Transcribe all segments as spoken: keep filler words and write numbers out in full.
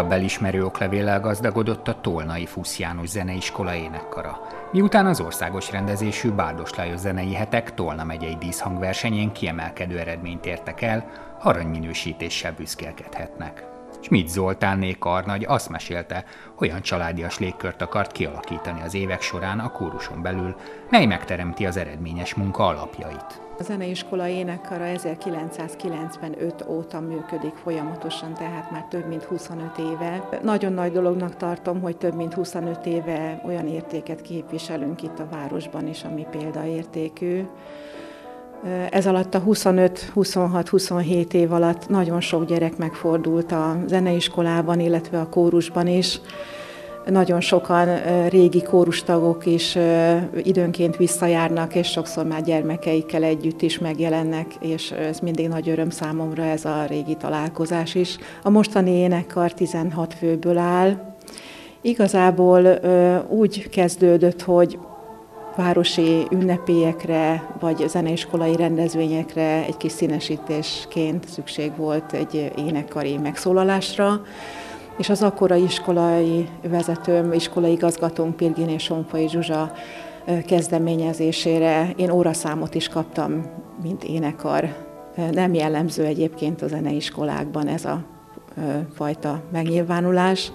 újabb elismerő oklevéllel gazdagodott a Tolnai Fusz János Zeneiskola énekkara, miután az országos rendezésű Bárdos Lajos Zenei Hetek Tolna megyei díszhangversenyén kiemelkedő eredményt értek el, aranyminősítéssel büszkélkedhetnek. Schmidt Zoltánné karnagy azt mesélte, olyan családias légkört akart kialakítani az évek során a kóruson belül, mely megteremti az eredményes munka alapjait. A zeneiskola énekkara ezerkilencszázkilencvenöt óta működik folyamatosan, tehát már több mint huszonöt éve. Nagyon nagy dolognak tartom, hogy több mint huszonöt éve olyan értéket képviselünk itt a városban is, ami példaértékű. Ez alatt a huszonöt, huszonhat, huszonhét év alatt nagyon sok gyerek megfordult a zeneiskolában, illetve a kórusban is. Nagyon sokan régi kórustagok is időnként visszajárnak, és sokszor már gyermekeikkel együtt is megjelennek, és ez mindig nagy öröm számomra, ez a régi találkozás is. A mostani énekkar tizenhat főből áll. Igazából úgy kezdődött, hogy városi ünnepélyekre vagy zeneiskolai rendezvényekre egy kis színesítésként szükség volt egy énekkari megszólalásra, és az akkora iskolai vezetőm, iskolai igazgatónk Pirginé Sonfai Zsuzsa kezdeményezésére én óraszámot is kaptam, mint énekkar. Nem jellemző egyébként a zeneiskolákban ez a fajta megnyilvánulás.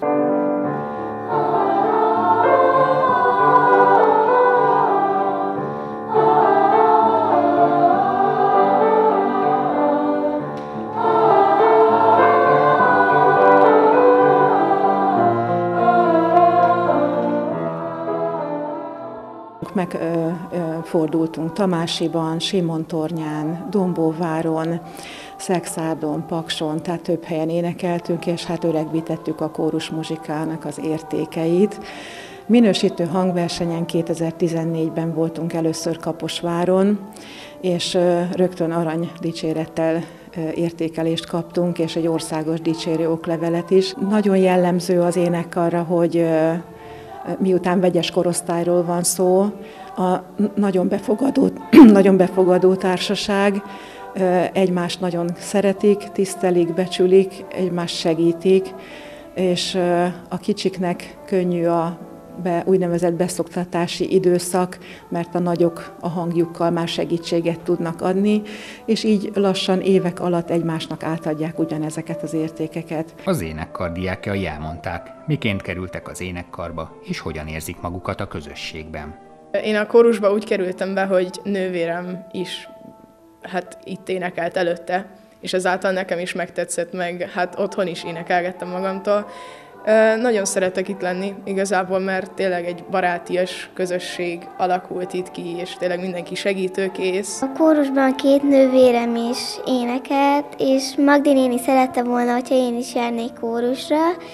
Megfordultunk Tamásiban, Simontornyán, Dombóváron, Szexárdon, Pakson, tehát több helyen énekeltünk, és hát öregbítettük a kórusmuzsikának az értékeit. Minősítő hangversenyen kétezer-tizennégyben voltunk először Kaposváron, és rögtön arany dicsérettel értékelést kaptunk, és egy országos dicsérő oklevelet is. Nagyon jellemző az énekkarra, hogy miután vegyes korosztályról van szó, a nagyon befogadó, nagyon befogadó társaság, egymást nagyon szeretik, tisztelik, becsülik, egymást segítik, és a kicsiknek könnyű a be, úgynevezett beszoktatási időszak, mert a nagyok a hangjukkal már segítséget tudnak adni, és így lassan évek alatt egymásnak átadják ugyanezeket az értékeket. Az énekkar diákjai elmondták, miként kerültek az énekkarba, és hogyan érzik magukat a közösségben. Én a kórusba úgy kerültem be, hogy nővérem is hát itt énekelt előtte, és ezáltal nekem is megtetszett, meg hát otthon is énekelgettem magamtól. Nagyon szeretek itt lenni igazából, mert tényleg egy barátias közösség alakult itt ki, és tényleg mindenki segítőkész. A kórusban két nővérem is énekelt, és Magdi néni szerette volna, hogyha én is járnék kórusra,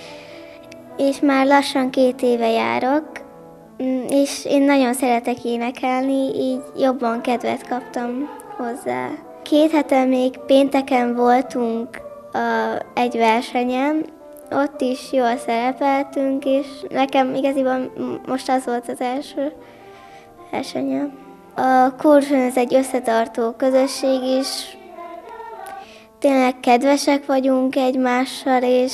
és már lassan két éve járok, és én nagyon szeretek énekelni, így jobban kedvet kaptam hozzá. Két hete még pénteken voltunk a, egy versenyen, ott is jól szerepeltünk, és nekem igaziból most az volt az első versenyem. A kóruson ez egy összetartó közösség is, tényleg kedvesek vagyunk egymással, és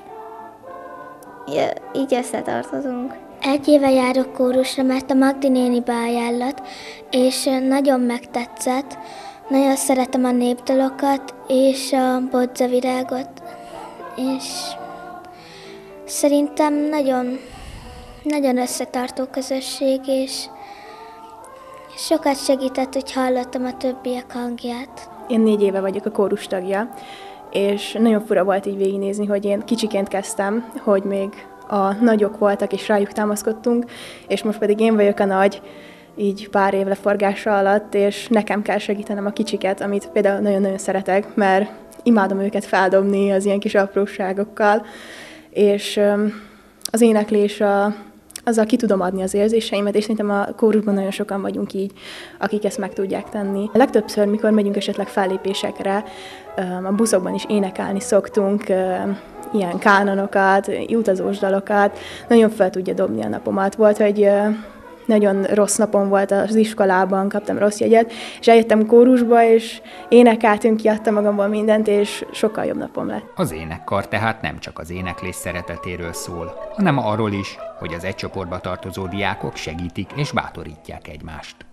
így összetartozunk. Egy éve járok kórusra, mert a Magdi néni beajánlott, és nagyon megtetszett. Nagyon szeretem a népdalokat és a bodzavirágot, és szerintem nagyon, nagyon összetartó közösség, és sokat segített, hogy hallottam a többiek hangját. Én négy éve vagyok a kórus tagja, és nagyon fura volt így végignézni, hogy én kicsiként kezdtem, hogy még a nagyok voltak, és rájuk támaszkodtunk, és most pedig én vagyok a nagy, így pár év leforgása alatt, és nekem kell segítenem a kicsiket, amit például nagyon-nagyon szeretek, mert imádom őket feldobni az ilyen kis apróságokkal, és az éneklés, a, azzal ki tudom adni az érzéseimet, és szerintem a kórusban nagyon sokan vagyunk így, akik ezt meg tudják tenni. Legtöbbször, mikor megyünk esetleg fellépésekre, a buszokban is énekelni szoktunk, ilyen kánanokat, utazós dalokat, nagyon fel tudja dobni a napomat. Volt, hogy nagyon rossz napom volt az iskolában, kaptam rossz jegyet, és eljöttem kórusba, és énekeltünk, kiadtam magamból mindent, és sokkal jobb napom lett. Az énekkar tehát nem csak az éneklés szeretetéről szól, hanem arról is, hogy az egy csoportba tartozó diákok segítik és bátorítják egymást.